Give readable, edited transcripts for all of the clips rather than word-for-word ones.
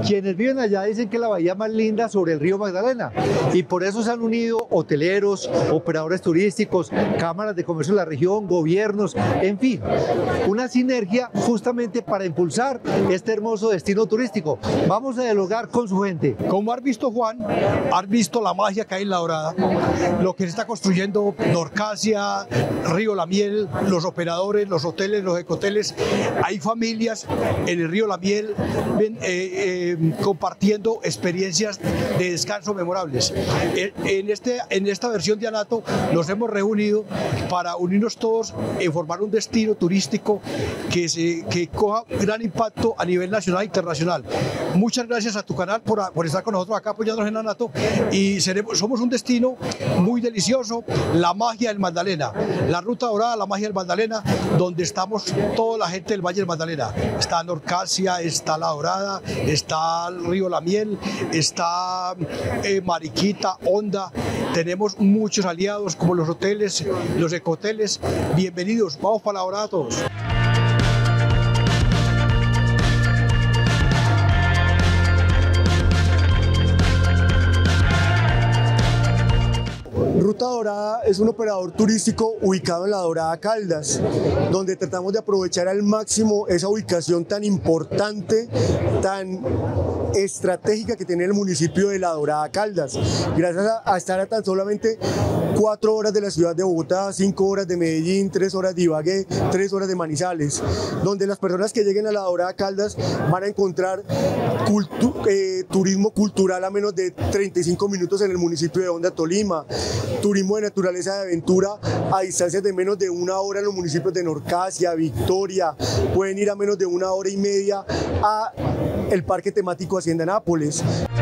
Quienes viven allá dicen que es la bahía más linda sobre el río Magdalena y por eso se han unido hoteleros, operadores turísticos, cámaras de comercio de la región, gobiernos, en fin, una sinergia justamente para impulsar este hermoso destino turístico. Vamos a dialogar con su gente. Como has visto, Juan, has visto la magia que hay en La Dorada, lo que se está construyendo Norcasia, Río La Miel, los operadores, los hoteles, los ecoteles. Hay familias en el Río La Miel compartiendo experiencias de descanso memorables. En esta versión de Anato nos hemos reunido para unirnos todos en formar un destino turístico que coja gran impacto a nivel nacional e internacional. Muchas gracias a tu canal por estar con nosotros acá apoyándonos en Anato y somos un destino muy delicioso, la magia del Magdalena, la Ruta Dorada, la magia del Magdalena, donde estamos toda la gente del Valle del Magdalena. Está Norcasia, está La Dorada, está el Río La Miel, está Mariquita, Honda. Tenemos muchos aliados como los hoteles, los ecoteles. Bienvenidos, vamos para La Dorada todos. Ruta Dorada es un operador turístico ubicado en La Dorada Caldas, donde tratamos de aprovechar al máximo esa ubicación tan importante, tan estratégica que tiene el municipio de La Dorada Caldas. Gracias a estar a tan solamente 4 horas de la ciudad de Bogotá, 5 horas de Medellín, 3 horas de Ibagué, 3 horas de Manizales, donde las personas que lleguen a La Dorada Caldas van a encontrar turismo cultural a menos de 35 minutos en el municipio de Honda, Tolima, turismo de naturaleza de aventura a distancias de menos de 1 hora en los municipios de Norcasia, Victoria, pueden ir a menos de 1 hora y media a el parque temático Hacienda Nápoles.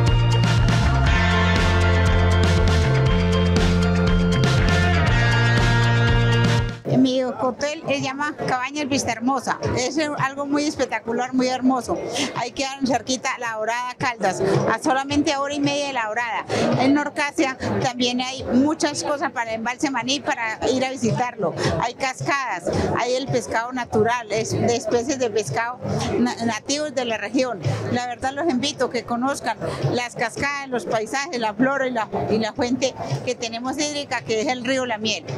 Mi hotel se llama Cabañas Vista Hermosa, es algo muy espectacular, muy hermoso. Ahí quedan cerquita La Dorada Caldas, a solamente a 1 hora y media de La Dorada. En Norcasia también hay muchas cosas para el embalse Maní para ir a visitarlo. Hay cascadas, hay el pescado natural, de especies de pescado nativos de la región. La verdad los invito a que conozcan las cascadas, los paisajes, la flora y la fuente que tenemos hídrica, que es el río La Miel.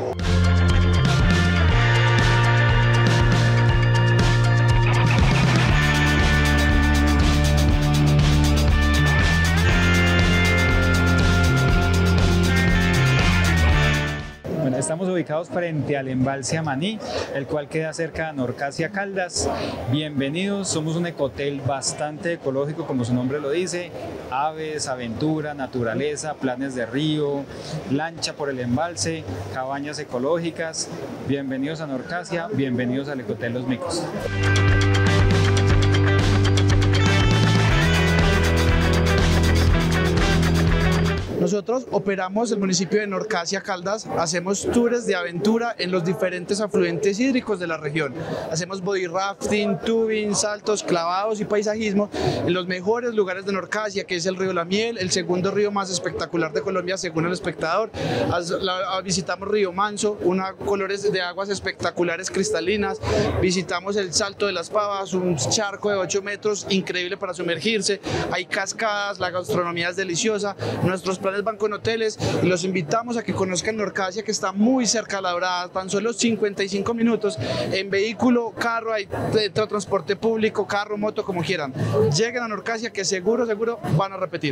Estamos ubicados frente al embalse Maní, el cual queda cerca de Norcasia Caldas. Bienvenidos, somos un ecotel bastante ecológico, como su nombre lo dice. Aves, aventura, naturaleza, planes de río, lancha por el embalse, cabañas ecológicas. Bienvenidos a Norcasia, bienvenidos al ecotel Los Micos. Nosotros operamos el municipio de Norcasia Caldas, hacemos tours de aventura en los diferentes afluentes hídricos de la región. Hacemos body rafting, tubing, saltos, clavados y paisajismo en los mejores lugares de Norcasia, que es el río La Miel, el segundo río más espectacular de Colombia según El Espectador. Visitamos Río Manso, colores de aguas espectaculares cristalinas. Visitamos el Salto de las Pavas, un charco de 8 metros increíble para sumergirse. Hay cascadas, la gastronomía es deliciosa. Nuestros planes van con hoteles y los invitamos a que conozcan Norcasia, que está muy cerca de La Dorada, tan solo 55 minutos en vehículo, carro, hay transporte público, carro, moto, como quieran. Lleguen a Norcasia que seguro van a repetir.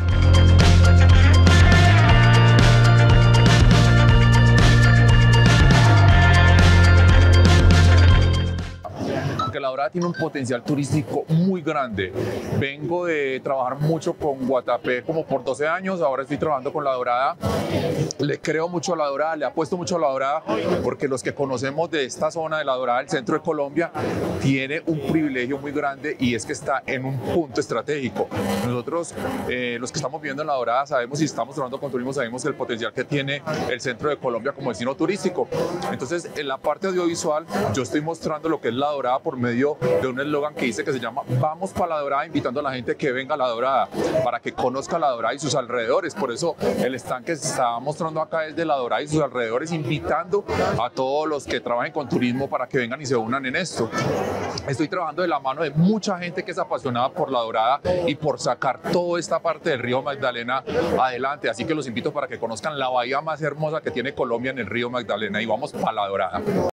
Porque La Dorada tiene un potencial turístico muy grande. Vengo de trabajar mucho con Guatapé como por 12 años, ahora estoy trabajando con La Dorada. Le creo mucho a La Dorada, le apuesto mucho a La Dorada, porque los que conocemos de esta zona de La Dorada, el centro de Colombia, tiene un privilegio muy grande y es que está en un punto estratégico. Nosotros, los que estamos viviendo en La Dorada, sabemos y estamos trabajando con turismo, sabemos el potencial que tiene el centro de Colombia como destino turístico. Entonces, en la parte audiovisual, yo estoy mostrando lo que es La Dorada por medio seguido de un eslogan que dice que se llama Vamos para La Dorada, invitando a la gente que venga a La Dorada, para que conozca La Dorada y sus alrededores. Por eso el stand que se está mostrando acá es de La Dorada y sus alrededores, invitando a todos los que trabajen con turismo para que vengan y se unan en esto. Estoy trabajando de la mano de mucha gente que es apasionada por La Dorada y por sacar toda esta parte del río Magdalena adelante, así que los invito para que conozcan la bahía más hermosa que tiene Colombia en el río Magdalena, y vamos para La Dorada.